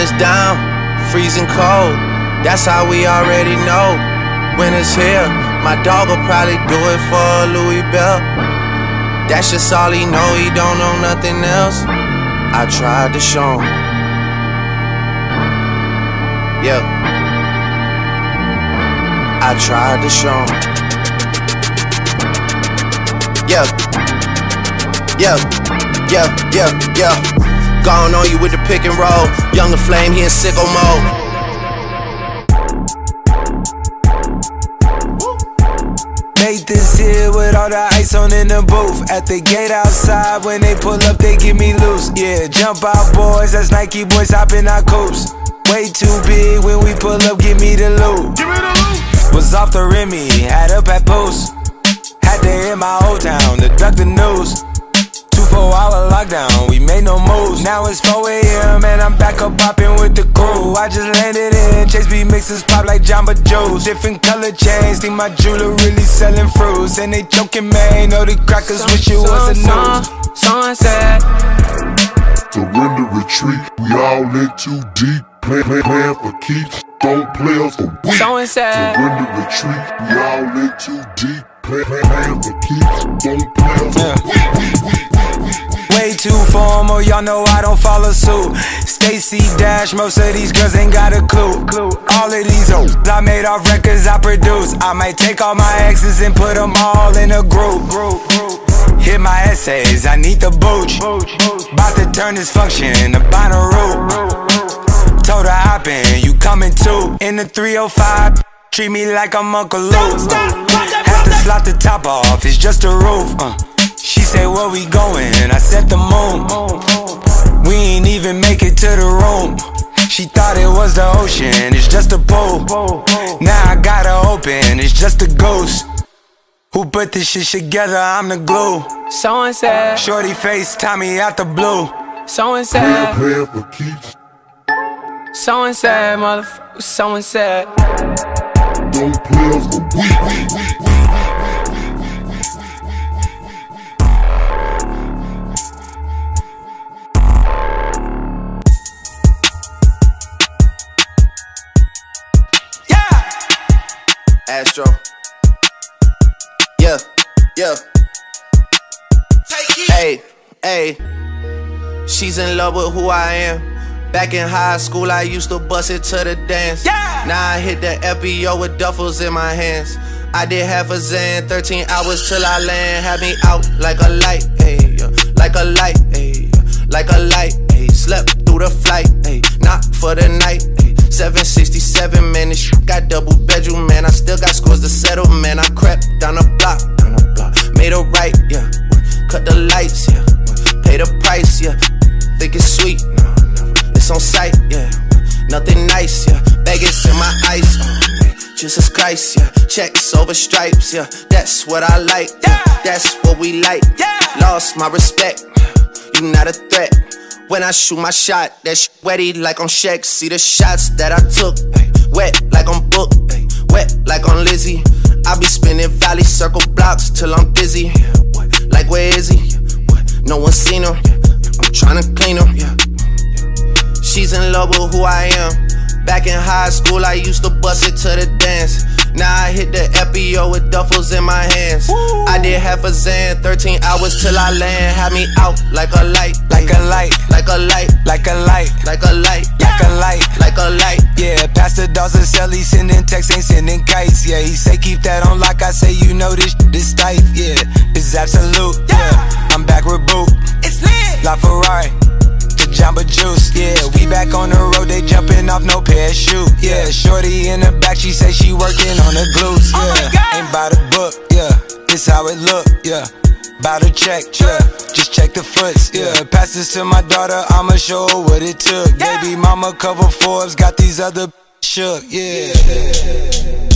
Winter's down, freezing cold. That's how we already know. Winter's here, my dog will probably do it for a Louis belt. That's just all he know, he don't know nothing else. I tried to show him. Yeah, I tried to show him. Yeah, yeah, yeah, yeah, yeah. Gone on you with the pick and roll. Younger flame, he in sicko mode. Made this here with all the ice on in the booth. At the gate outside, when they pull up, they get me loose. Yeah, jump out boys, that's Nike boys hopping our coops. Way too big when we pull up, give me the loot. Was off the Remy, had up at post. Had to hit my old town to duck the news. 2-4-hour lockdown, we made no moves. Now it's 4 AM and I'm back up popping with the crew. I just landed in, Chase B mixes pop like Jamba Joe's. Different color chains, think my jeweler really selling fruits. And they joking, man, know the crackers wish it was a news. Someone said surrender, retreat, we all in too deep. Playing for keeps, don't play us for weak. Someone said surrender, retreat, we all in too deep. Playing for keeps, don't play us for weak. Way too formal, y'all know I don't follow suit. Stacy Dash, most of these girls ain't got a clue. All of these hoes I made off records I produce. I might take all my exes and put them all in a group. Hit my essays, I need the booch. About to turn this function to Bonnaroo. Told her hop in, you coming too. In the 305, treat me like I'm Uncle Luke. Have to slot the top off, it's just a roof. She say where we going, I said the moon. We ain't even make it to the room. She thought it was the ocean, it's just a pool. Now I gotta open, it's just a ghost. Who put this shit together, I'm the glue. Someone said Shorty face, Tommy out the blue. Someone said Playing for keeps, someone said motherfucker. Someone said don't play us for weak. Astro. Yeah, yeah. Hey, hey. She's in love with who I am. Back in high school, I used to bust it to the dance. Yeah. Now I hit the FBO with duffels in my hands. I did half a Zan, 13 hours till I land. Had me out like a light, ayy, like a light, ayy, like a light, ayy. Slept through the flight, ayy, not for the night, ayy. 767, man, this shit got double bedroom, man. I still got scores to settle, man. I crept down the block, made a right, yeah. Cut the lights, yeah. Pay the price, yeah. Think it's sweet, no, it's on sight, yeah. Nothing nice, yeah. Vegas in my ice, man. Jesus Christ, yeah. Checks over stripes, yeah. That's what I like, yeah. That's what we like, yeah. Lost my respect, you not a threat. When I shoot my shot, that shit wetty like on Shaq. See the shots that I took, ay, wet like on Book, ay, wet like on Lizzie. I be spinning valley circle blocks till I'm dizzy. Yeah, what? Like where is he? Yeah, what? No one seen him. Yeah, I'm tryna clean him. Yeah. She's in love with who I am. Back in high school, I used to bust it to the dance. Now I hit the FBO with duffels in my hands. Woo. I did half a Zan, 13 hours till I land. Had me out like a light, like a light, like a light, like a light, like a light, like a light, like a light. Yeah, Pastor Dawson sell, he sending texts, ain't sending kites. Yeah, he say keep that on lock. I say you know this tight. Yeah, it's absolute. Yeah, I'm back with Boot. It's lit. La Ferrari. Jamba Juice, yeah, we back on the road, they jumping off no parachute, yeah. Shorty in the back, she say she working on the glutes, yeah. Ain't by the book, yeah, this how it look, yeah. Bout to check, yeah, just check the foots, yeah. Pass this to my daughter, I'ma show her what it took. Baby mama cover Forbes, got these other shook, yeah.